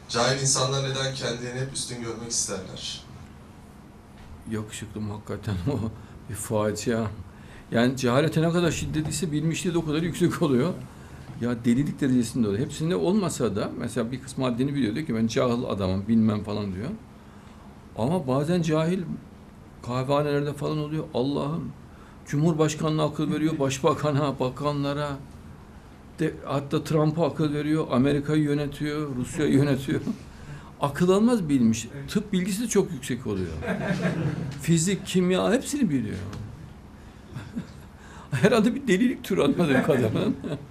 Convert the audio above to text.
Cahil insanlar neden kendilerini hep üstün görmek isterler? Yakışıklı hakikaten o bir facia. Yani cehalete ne kadar şiddetliyse bilmişliği de o kadar yüksek oluyor. Ya delilik derecesinde oluyor. Hepsinde olmasa da mesela bir kısmı haddini biliyor, diyor ki ben cahil adamım bilmem falan diyor. Ama bazen cahil kahvehanelerde falan oluyor. Allah'ım, Cumhurbaşkanı'na akıl veriyor, başbakana, bakanlara, hatta Trump'a akıl veriyor, Amerika'yı yönetiyor, Rusya'yı yönetiyor. Akıl almaz bilmiş. Tıp bilgisi de çok yüksek oluyor. Fizik, kimya hepsini biliyor. Herhalde bir delilik türü anladığım kadarıyla.